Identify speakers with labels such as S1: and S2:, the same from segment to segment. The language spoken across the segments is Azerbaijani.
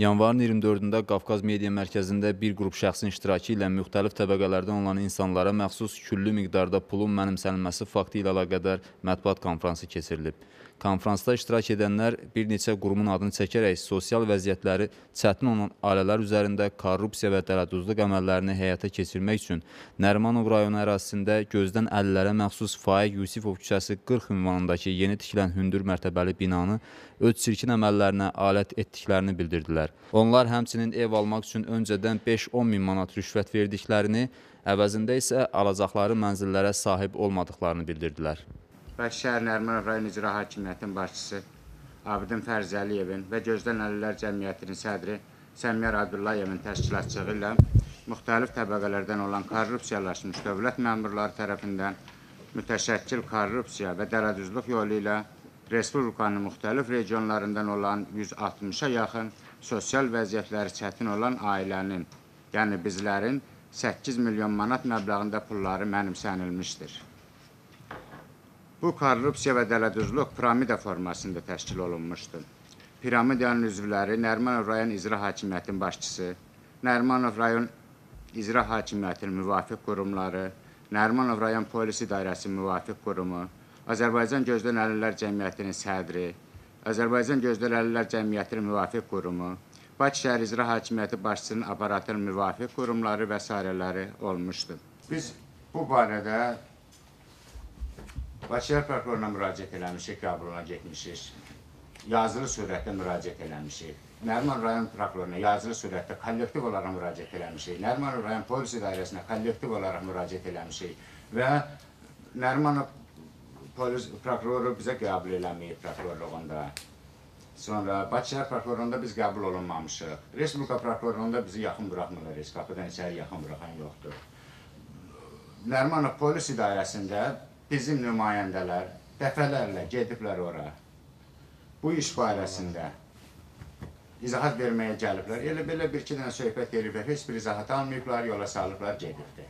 S1: Yanvarın 24-də Qafqaz Media Mərkəzində bir qrup şəxsin iştirakı ilə müxtəlif təbəqələrdən olan insanlara məxsus küllü miqdarda pulun mənimsənilməsi faktı ilə əlaqədar mətbuat konfransı keçirilib. Konfransda iştirak edənlər bir neçə qurumun adını çəkərək sosial vəziyyətləri çətin olan ailələr üzərində korrupsiya və dələduzluq əməllərini həyata keçirmək üçün Nərimanov rayonu ərazisində gözdən 50-lərə məxsus Faiq Yusifov küçəsi 40 ünvanındakı yeni tikilən hündür mərtəbəli binanı öz çirkin əməllərinə alət etdiklərini bildirdilər. Onlar həmçinin ev almaq üçün öncədən 5-10 min manat rüşvət verdiklərini, əvəzində isə alacaqları mənzillərə sahib olmadıqlarını bildirdilər.
S2: Şəhər Nərimanov rayon icra hakimiyyətinin başçısı Abidin Fərzəliyevin və Gözdən Əlillər Cəmiyyətinin sədri Səmiyar Abdullayevin təşkilatçılığı ilə müxtəlif təbəqələrdən olan korrupsiyalaşmış dövlət məmurları tərəfindən mütəşəkkil korrupsiya və dələduzluq yolu ilə Respublikanın müxtəlif regionlarından olan 160-a yaxın sosial vəziyyətləri çətin olan ailənin, yəni bizlərin 8 milyon manat məbləğində pulları mənimsənilmişdir. Bu korrupsiya və dələduzluq piramida formasında təşkil olunmuşdur. Piramidanın üzvləri Nərimanov rayon icra hakimiyyətinin başçısı, Nərimanov rayon icra hakimiyyətinin müvafiq qurumları, Nərimanov rayon polis idarəsinin müvafiq qurumu, Azərbaycan Gözdən Əlillər Cəmiyyətinin sədri, Azərbaycan Gözdən Əlillər Cəmiyyətinin müvafiq qurumu, Bakı şəhər icra hakimiyyəti başçısının aparatının müvafiq qurumları və s. olmuşdur. Biz bu barədə Bakı şəhər prokuroruna müraciət eləmişik, qəbuluna getmişik, yazılı surətdə müraciət eləmişik. Nərimanov rayon prokuroruna yazılı surətdə kollektiv olaraq müraciət eləmişik. Nərimanov rayon polis idarəsinə kollektiv olaraq müraciət eləmişik və Nərimanov polis prokuroru bizə qəbul eləməyib prokurorluğunda. Sonra Bakı şəhər prokurorluğunda biz qəbul olunmamışıq. Respublika prokurorluğunda bizi yaxın buraxmırlar, qapıdan içəri yaxın buraxan yoxdur. Nərimanov polis idarəsində bizim nümayəndələr dəfələrlə gediblər ora. Bu iş barəsində izahat verməyə gəliblər. Elə belə bir-iki dənə söhbət ediblər, heç bir izahat almayıblar, yola salıblar, gedibdir.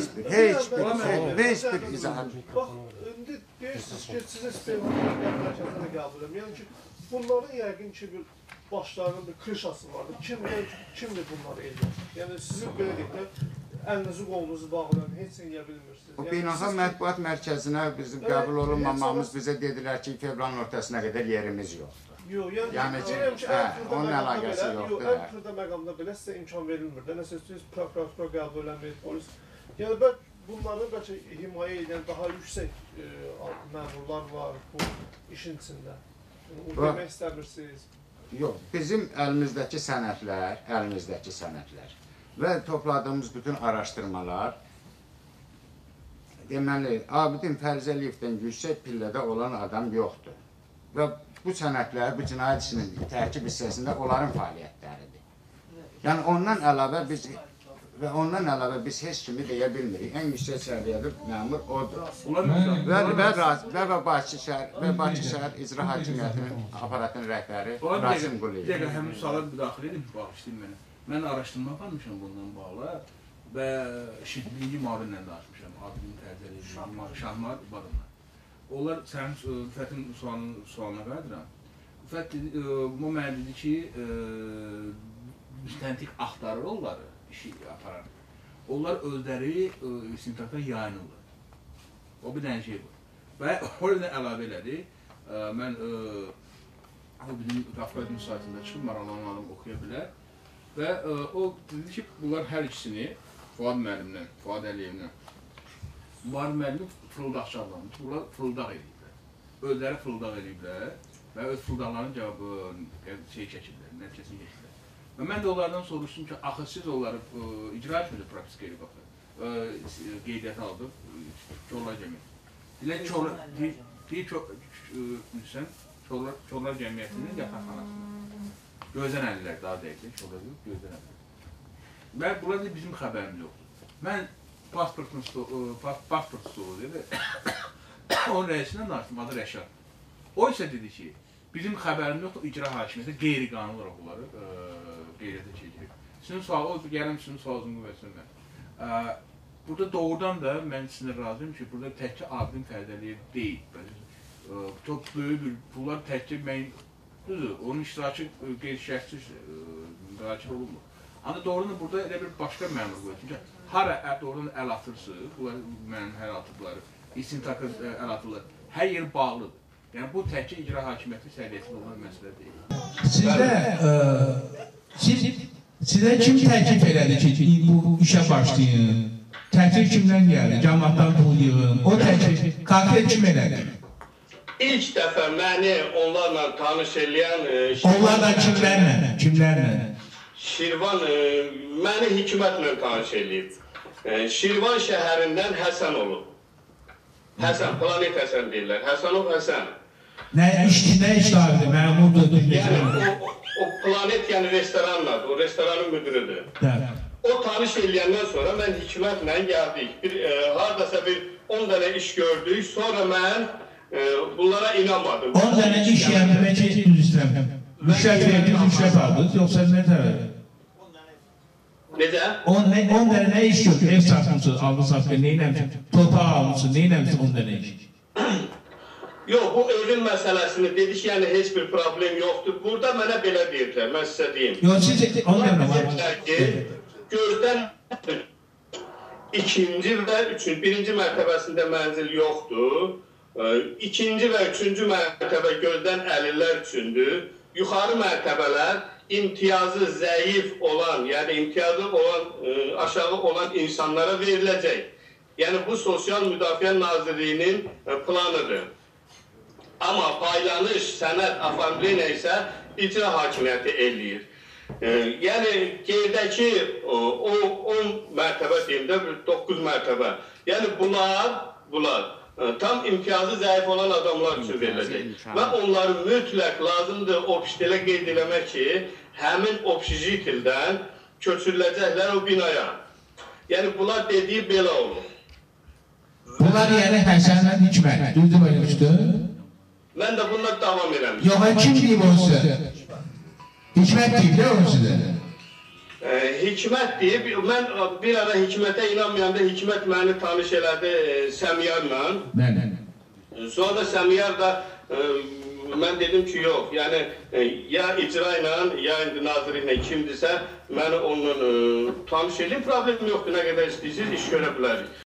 S2: Heç bir izahat.
S3: Bax, indi deyirsiniz ki, sizə istiqamət mərkəzinə qəbul edirəm. Yəni ki, bunların yəqin ki, bir başlarının bir krişası vardır. Kimdir bunları edir? Yəni sizin belə deyək də, əlinizi qolunuzu bağlayın, heç nə edə bilmirsiniz.
S2: O beynəlxalq mətbuat mərkəzinə bizim qəbul olunmamamız bizə dedilər ki, fevralın ortasına qədər yerimiz yoxdur.
S3: Yox,
S2: yəni ki, onun əlaqəsi yoxdur.
S3: Ən xırda məqamda belə sizə imkan verilmir. Nəsə siz prokuratura qəbul eləməyib, polis. Yəni bunların bəlkə himayə edən daha yüksək məmurlar var bu işin içində. Onu demək istəmirsiniz?
S2: Yox, bizim əlimizdəki sənədlər və topladığımız bütün araşdırmalar deməli, Abidin Fərzəliyevdən yüksək pillədə olan adam yoxdur. Və bu sənədlər, bu cinayət işinin tərkib hissəsində onların fəaliyyətləridir. Yəni, ondan əlavə biz heç kimi deyə bilmirik. Ən yüksək səviyyədə məmur odur. Və Bakı şəhər icra hakimiyyətinin aparatının rəhbəri Rasim Quliyev.
S4: Bir dəqiqə, həmin suala müdaxilə edin, bağışlayın mənə. Mən araşdırma aparmışam bundan bağlı və birinci müavinlə danışmışam, Abidin Fərzəliyev, Şahmar İbadovla. Onlar sənin Rüfətin sualına qaydıram. Rüfət bu mənə dedi ki, müstəntiq axtarırlar, işi aparar. Onlar özləri siniflərdən yayınırlar. O bir dənə şey var. Və orada əlavə elədi. Mən Abidin Qafqaz müsaitində çıxıb, maraqlanan adam oxuya bilər. Və o dedi ki, bunlar hər ikisini Fuad müəllimlə, Fuad Əliyevlə, Fuad müəllimi fırıldaqçı adlanmış, bunlar fırıldaq ediblər. Özləri fırıldaq ediblər və öz fırıldaqların cavabı çəkirlər, nəticəsini keçirlər. Və mən də onlardan soruşdum ki, axı siz onları icra etməyəcək propiska edib baxır, qeydiyyat aldıq, Çorlar Cəmiyyəti. Çorlar Cəmiyyətinin yataqxanasında. Gözdən əlillər, daha dəqiq, gözdən əlillər. Və burada bizim xəbərimiz yoxdur. Mən pasport stolu dedi, onun rəisindən danışdım, adı Rəşad. O isə dedi ki, bizim xəbərimiz yoxdur, icra hakimiyyəti qeyri-qanun olaraq onları qeyriyyətə çekirik. Sizin sual, gələm sizin sualınızın qüvvəsindən. Burada doğrudan da mən sizinlə razıyım ki, burada təkcə Abidin Fərzəliyev deyil. Çox böyük bir, bunlar təkcə mən Düzdür, onun iştirakı qeyri-şərtsiz müzakirə olunmur. Ancaq doğrudan burada elə bir başqa məmur qoyur. Hara doğrudan əl atırsınız, bunlar mənim hər atıbları, istintaqı əl atılır, hər yer bağlıdır. Yəni bu təkcə icra hakimiyyəti səviyyəsində olan məsələ deyil.
S5: Sizə kim təklif elədi ki, bu işə başlayın? Təklif kimdən gəldi? Cəmaatdan pul yığın. O təklif konkret kim elədi?
S6: İlk dəfə məni onlarla tanış eləyən
S5: Onlarla kimlərlə?
S6: Şirvan məni Hikmətlə tanış eləyib. Şirvan şəhərindən Həsən olub. Həsən, Planet Həsən deyirlər. Həsənov Həsən.
S5: Nə işlədi, məmurdur?
S6: Yəni o Planet yəni restoranın adı, o restoranın müdürüdür. O tanış eləyəndən sonra mən Hikmətlə gəldik. Haradasa bir 10 dənə iş gördük. Sonra mən bunlara inanmadım.
S5: 10 dənə iş yerində ki, düz istəyəm. Rüşvət verdiniz, rüşvət aldınız, yoxsa nə tərəf?
S6: Necə?
S5: 10 dənə iş gördük, ev satmışsınız, aldınız, neynəmişsiniz? Torpaq almışsınız, neynəmişsiniz 10 dənə iş?
S6: Yox, bu evin məsələsini dedik, yəni heç bir problem yoxdur. Burada mənə belə deyirlər, mən sizə deyim.
S5: Yox, siz 10 dənə var.
S6: Gözdən ikinci və birinci mərtəbəsində mənzil yoxdur. İkinci və üçüncü mərtəbə gözdən əlillər üçündür. Yuxarı mərtəbələr imtiyazı zəif olan, yəni imtiyazı olan, aşağı olan insanlara veriləcək. Yəni bu Sosial Müdafiə Nazirliyinin planıdır. Amma paylanış, sənəd, afamblena isə icra hakimiyyəti eləyir. Yəni qeydəki 10 mərtəbə deyim də, 9 mərtəbə. Yəni bunlar tam imtiyazı zəif olan adamlar üçün veriləcək. Və onları mütləq lazımdır opiştelə qeyd eləmək ki, həmin opşijitildən köçürüləcəklər o binaya. Yəni bunlar dediyi belə olur.
S5: Bunlar yəni Həsənlə Hikmət, düzdür belə üstü?
S6: Mən də bunlar davam eləmişim.
S5: Yox, kim deyib onu sizə? Hikmət deyib də onu sizə?
S6: Hikmət deyib, mən bir ara Hikmətə inanmayanda Hikmət məni tanış elədi Səmiyarla.
S5: Bəli.
S6: Sonra da Səmiyar da mən dedim ki, yox, yəni ya icra ilə, ya indi nazirliklə kimdirsə, məni onunla tanış edin, problem yoxdur, nə qədər istəyirsiniz, iş görə bilərik.